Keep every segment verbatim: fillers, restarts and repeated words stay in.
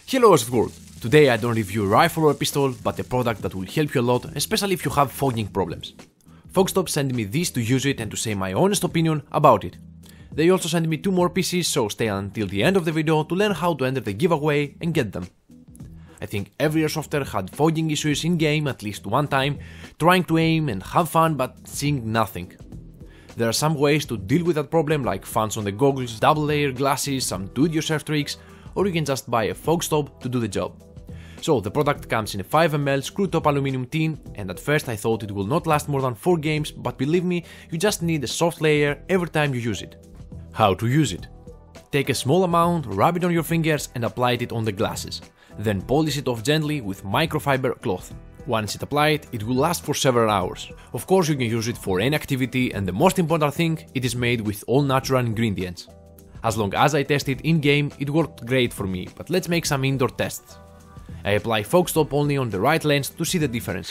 Hello Asset World! Today I don't review a rifle or a pistol, but a product that will help you a lot, especially if you have fogging problems. Fogstop sent me this to use it and to say my honest opinion about it. They also sent me two more pieces, so stay until the end of the video to learn how to enter the giveaway and get them. I think every airsofter had fogging issues in game at least one time, trying to aim and have fun but seeing nothing. There are some ways to deal with that problem, like fans on the goggles, double layer glasses, some do-it-yourself tricks, or you can just buy a Fogstop to do the job. So the product comes in a five milliliter screw top aluminum tin, and at first I thought it will not last more than four games, but believe me, you just need a soft layer every time you use it. How to use it? Take a small amount, rub it on your fingers and apply it on the glasses. Then polish it off gently with microfiber cloth. Once it's applied, it will last for several hours. Of course you can use it for any activity, and the most important thing, it is made with all natural ingredients. As long as I tested in-game, it worked great for me, but let's make some indoor tests. I apply Fogstop only on the right lens to see the difference.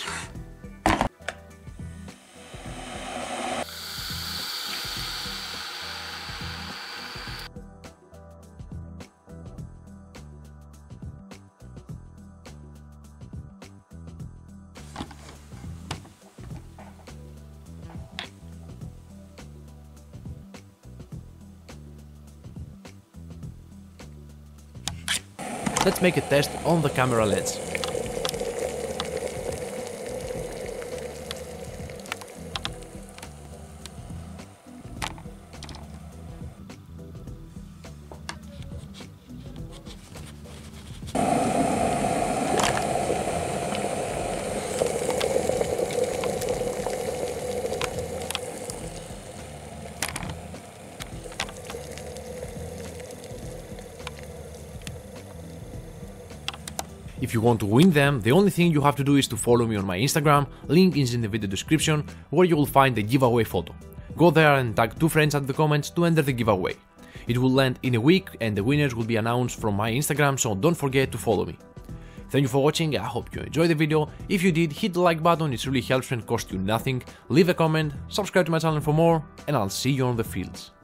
Let's make a test on the camera lens. If you want to win them, the only thing you have to do is to follow me on my Instagram, link is in the video description, where you will find the giveaway photo. Go there and tag two friends at the comments to enter the giveaway. It will land in a week and the winners will be announced from my Instagram, so don't forget to follow me. Thank you for watching, I hope you enjoyed the video. If you did, hit the like button, it really helps and costs you nothing. Leave a comment, subscribe to my channel for more, and I'll see you on the fields.